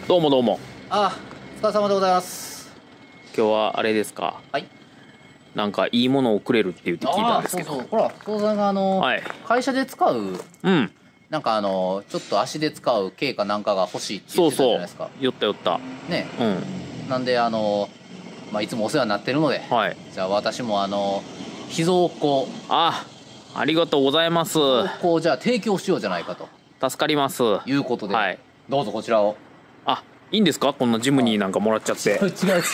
どうもどうも。 あ、お疲れ様でございます。 今日はあれですか。 はい。 なんかいいものをくれるって言って聞いたんですけど。 そうそう、ほら、父さんがはい。 会社で使う、 うん。 なんかちょっと足で使う軽かなんかが欲しいって言ってたじゃないですか。 そうそう。寄った寄った。 ね。 うん。 なんでまあいつもお世話になってるので、 はい。 じゃあ私も秘蔵庫。 ありがとうございます。 秘蔵庫をじゃあ提供しようじゃないかと。 助かります。 いうことで、 はい。 どうぞこちらを。 いいんですか、こんなジムニーなんかもらっちゃって。 違う。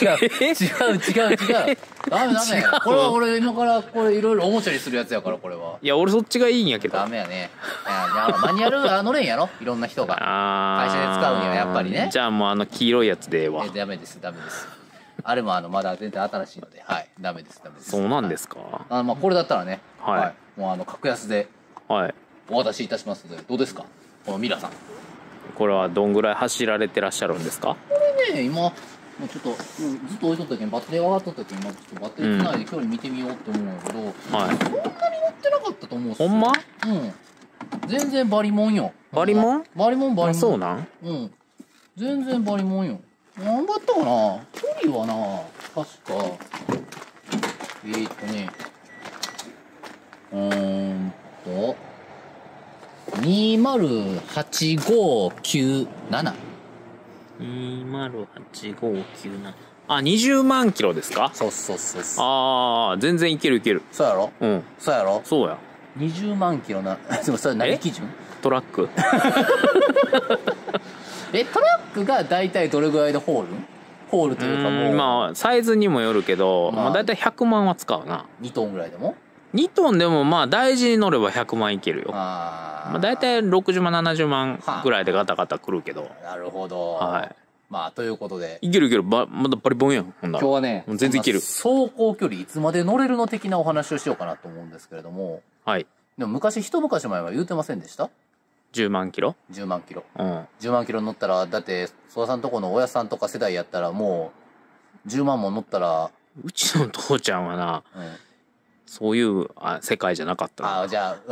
ダメ。これは俺今からこれいろいろおもちゃにするやつやから、これは。 いや、俺そっちがいいんやけど。 ダメやね。マニュアル乗れんやろ、いろんな人が。会社で使うにはやっぱりね。 じゃあもう黄色いやつでええわ。 ダメです。あれもまだ全然新しいので、はい、ダメです。 そうなんですか。 まあこれだったらね、 はい。 もう格安ではい。 お渡しいたしますので、どうですか、このミラさん。 これはどんぐらい走られてらっしゃるんですか。 これね、今もうちょっとずっと置いとったけん、バッテリーが上がっとったけん、今ちょっとバッテリーつないで距離見てみようって思うんやけど、 はい。 そんなに乗ってなかったと思うっすよ。 ほんま？ うん。全然バリモンよ。 バリモン？ バリモン。 そうなん？ うん。全然バリモンよ。何だったかな、距離はな、確か、208597。 208597。20万キロですか？ そう。 全然いける。 そうやろ？ うん。 そうやろ？ そうや。 20万キロな。でもそれ何基準？ トラック？ トラックが大体どれぐらいでホールというか、もうまあサイズにもよるけど、まあ大体100万は使うな。 2トンぐらいでも 2トンでもまあ大事に乗れば100万いけるよ。まあ大体60万70万ぐらいでガタガタくるけど。 なるほど。 はい。 まあということで、 いける。まだバリボンやん。 今日はね、 全然いける。 走行距離いつまで乗れるの的なお話をしようかなと思うんですけれども。 はい。 でも一昔前は言うてませんでした ？10万キロ。 10万キロ。 うん。 10万キロ乗ったら、だって曽田さんとこの親さんとか世代やったら、もう10万も乗ったら、 うちの父ちゃんはな、そういう世界じゃなかった。 じゃあ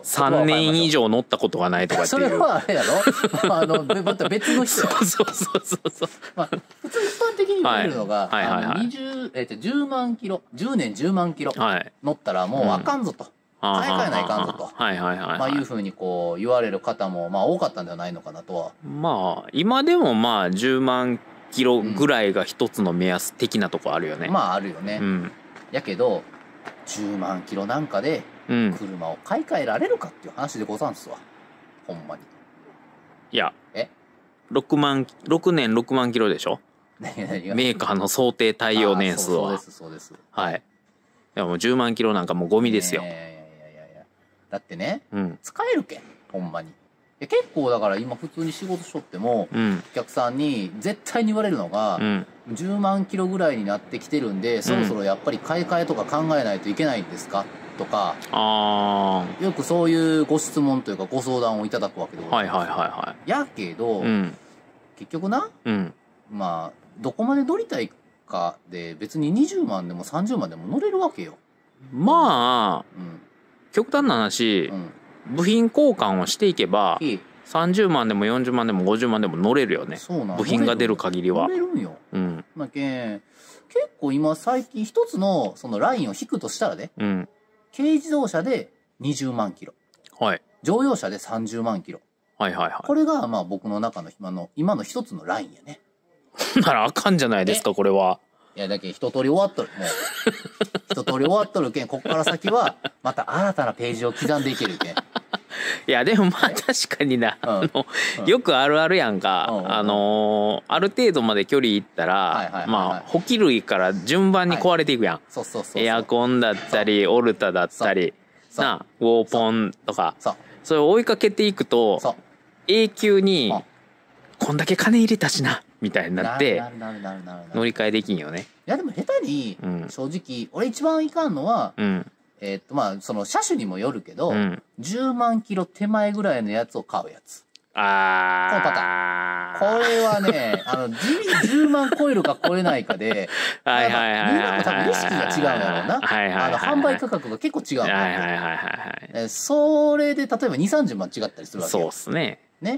3年以上乗ったことがないとかっていう。 それはあれやろまた別の人や。 そう。 まあ普通一般的に言われるのが、10万キロ、10年10万キロ乗ったらもうあかんぞと。買い替えないかんぞと。まあいうふうにこう言われる方もまあ多かったんではないのかなとは。 まあ今でもまあ10万キロぐらいが一つの目安的なとこあるよね。 まああるよね。やけど10万キロなんかで車を買い替えられるかっていう話でござんすわ。ほんまに。 いや、6年6万キロでしょ。メーカーの想定耐用年数は。 そうです。 はい。でも10万キロなんかもうゴミですよ。 だってね、使えるけん、ほんまに。結構だから今普通に仕事しとっても、お客さんに絶対に言われるのが、10万キロぐらいになってきてるんで、そろそろやっぱり買い替えとか考えないといけないんですかとか、よくそういうご質問というかご相談をいただくわけでございます。やけど、結局な、まあ、どこまで乗りたいかで別に20万でも30万でも乗れるわけよ。 まあ、極端な話、部品交換をしていけば30万でも40万でも50万でも乗れるよね。部品が出る限りは乗れるんよ。だけん結構今最近一つのそのラインを引くとしたらね、軽自動車で20万キロ、乗用車で30万キロ、これがまあ僕の中の今の一つのラインやね。 ならあかんじゃないですか、これは。 いやだけど一通り終わっとる。もう一通り終わっとるけん、こっから先はまた新たなページを刻んでいけるけん。 いやでもまあ確かにな、よくあるあるやんか。ある程度まで距離いったら、まあ補給類から順番に壊れていくやん。エアコンだったりオルタだったりな、ウォーポンとか、それを追いかけていくと永久にこんだけ金入れたしなみたいになって乗り換えできんよね。 いやでも下手に正直俺一番いかんのは、まあその車種にもよるけど、10万キロ手前ぐらいのやつを買うやつ。このパターン。これはね、地味に10万超えるか超えないかで、みんなも多分意識が違うんだろうな。販売価格が結構違うんだよ。それで例えば2、30万違ったりするわけよ。 そうっすね。 ね。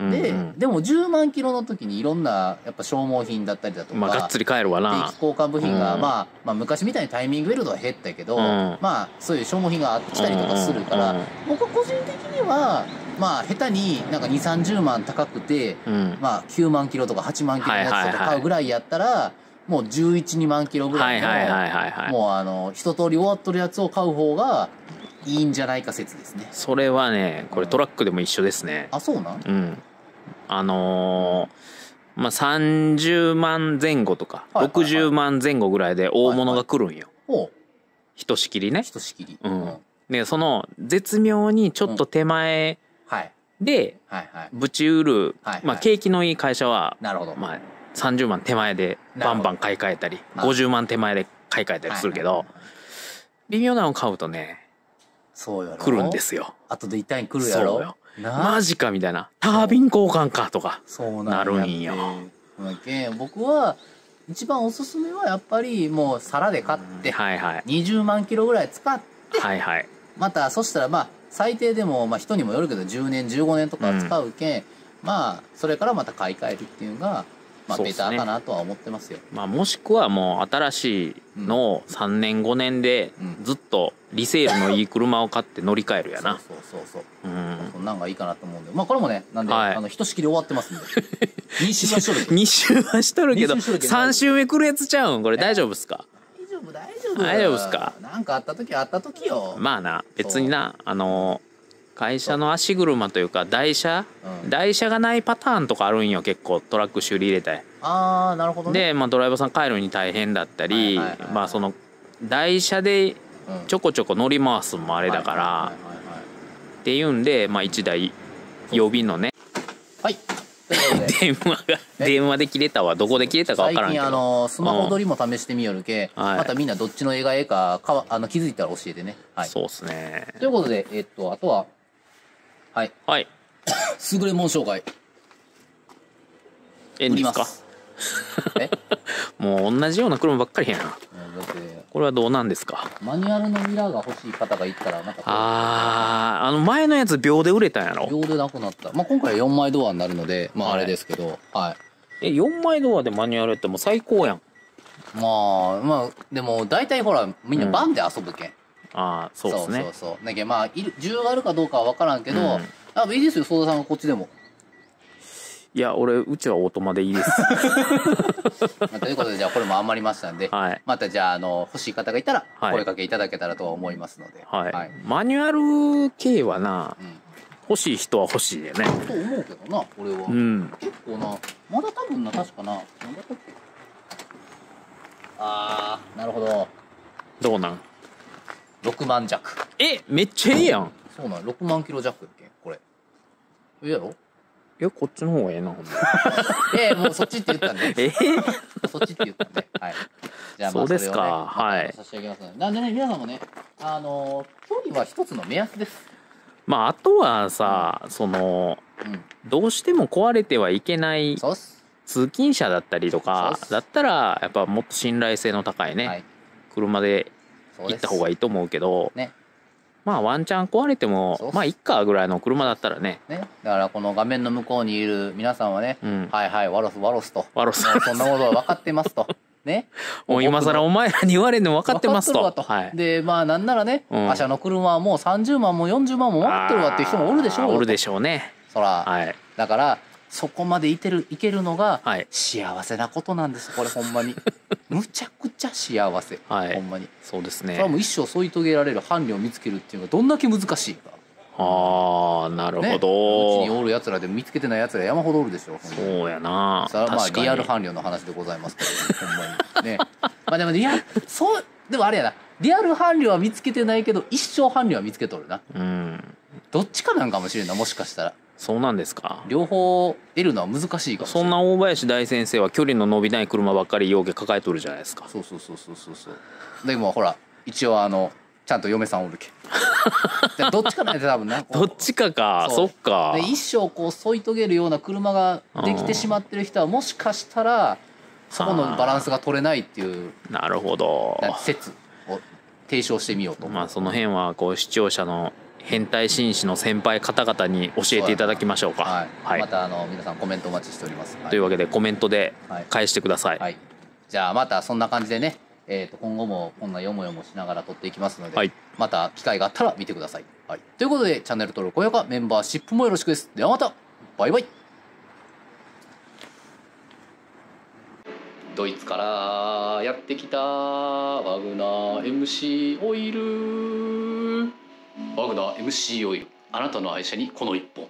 でも10万キロの時にいろんなやっぱ消耗品だったりだとか、 まあがっつり買えるわな。 定期交換部品が、まあ昔みたいにタイミングベルトは減ったけど、まあそういう消耗品が来たりとかするから、僕は個人的にはまあ下手になんか2、30万高くて、まあ9万キロとか8万キロのやつとか買うぐらいやったら、もう11、2万キロぐらいの、もう一通り終わっとるやつを買う方がいいんじゃないか説ですね。 それはね、これトラックでも一緒ですね。 あ、そうなん？ うん。まあ30万前後とか60万前後ぐらいで大物が来るんよ。ひとしきりね。 ひとしきり。 うん。で、その絶妙にちょっと手前でぶち売る、まあ景気のいい会社は、まあ30万手前でバンバン買い替えたり、50万手前で買い替えたりするけど、微妙なの買うとね、来るんですよ。 後で痛いに来るやろ。そうよ。 マジかみたいな。タービン交換かとかなるんよ。 僕は一番おすすめはやっぱりもう皿で買って20万キロぐらい使って、またそしたらまあ最低でもまあ人にもよるけど10年15年とか使うけん、まあそれからまた買い替えるっていうのがまあベターかなとは思ってますよ。 まあもしくはもう新しいのを3年5年でずっとリセールのいい車を買って乗り換えるやな。 そんなんがいいかなと思うんで、まあこれもね、なんでひとしきり終わってますんで。2周はしとる。 2周はしとるけど3周目来るやつちゃうん？これ大丈夫っすか？大丈夫っすか？ なんかあった時はあった時よ。 まあな、別にな、会社の足車というか台車がないパターンとかあるんよ。結構トラック修理入れたり。 ああ、なるほどね。 で、まあドライバーさん帰るに大変だったり、まあその台車でちょこちょこ乗り回すのもあれだからっていうんで、まあ1台予備のね、電話で切れたわ。どこで切れたか分からんけど、 最近スマホ撮りも試してみよるけ、またみんなどっちの絵がええか気づいたら教えてね。 そうっすね。 ということであとは優れもん紹介売りますか？もう同じような車ばっかりやな。これはどうなんですか？ マニュアルのミラーが欲しい方がいたらなんか前のやつ秒で売れたんやろ？ 秒でなくなった。まあ今回4枚ドアになるのでまああれですけど、 4枚ドアでマニュアルってもう最高やん。 まあでも大体ほらみんなバンで遊ぶけん。 そうですね。 だけどまあ需要があるかどうかは分からんけど、いいですよ、相田さんがこっちでも。 いや、うちはオートマでいいです。 ということで、じゃあこれも余りましたんで、またじゃあ、欲しい方がいたら、声かけいただけたらとは思いますので。 マニュアル系はな、欲しい人は欲しいよね。 と思うけどな、俺は。結構な、まだ多分な、確かな、なんだったっけ。なるほど。 どうなん？ 6 万弱。 めっちゃいいやん。 そうなん、6万キロ弱やっけ、これ。いいやろ？ こっちの方がええな、ほんま。もうそっちって言ったんで。そっちって言ったんで。じゃあまあそれをね、差し上げますので。なんでね、皆さんもね、距離は一つの目安です。 まあ、あとはさ、どうしても壊れてはいけない通勤者だったりとか、だったら、やっぱもっと信頼性の高いね、車で行った方がいいと思うけど、まあワンチャン壊れてもまあいっかぐらいの車だったらね。 だからこの画面の向こうにいる皆さんはね、ワロスと。そんなことは分かってますと。ね。 もう今更お前らに言われるの分かってますと。 で、まあなんならね、他社の車はもう30万も40万も持ってるわっていう人もおるでしょうよ。 おるでしょうね。 そら。だから、そこまでいけるのが幸せなことなんです、これほんまに。むちゃくちゃ幸せ、ほんまに。 そうですね。 それはもう一生添い遂げられる伴侶を見つけるっていうのがどんだけ難しいか。 なるほど。 うちにおるやつらで見つけてないやつが山ほどおるでしょ。 そうやな。 まあリアル伴侶の話でございますけど、ほんまにね。まあでもでもあれやな、リアル伴侶は見つけてないけど一生伴侶は見つけとるな。どっちかなんかもしれんな、もしかしたら。 そうなんですか。 両方得るのは難しいかもしれない。 そんな大林大先生は距離の伸びない車ばっかりようけ抱えとるじゃないですか。 そう。でもほら一応ちゃんと嫁さんおるけ。どっちかなんて多分な。 どっちかか。そっか。 一生こう添い遂げるような車ができてしまってる人はもしかしたらそこのバランスが取れないっていう。 なるほど。 説を提唱してみようと。 まあその辺はこう視聴者の変態紳士の先輩方々に教えていただきましょうか。 はい、また皆さんコメントお待ちしております。 というわけでコメントで返してください。 はい、じゃあまたそんな感じでね、今後もこんなよもよもしながら撮っていきますので、また機会があったら見てください。はい、ということでチャンネル登録、高評価、メンバーシップもよろしくです。ではまた、バイバイ。ドイツからやってきたワグナー MC オイル。ワグナー MC オイル、あなたの愛車にこの一本。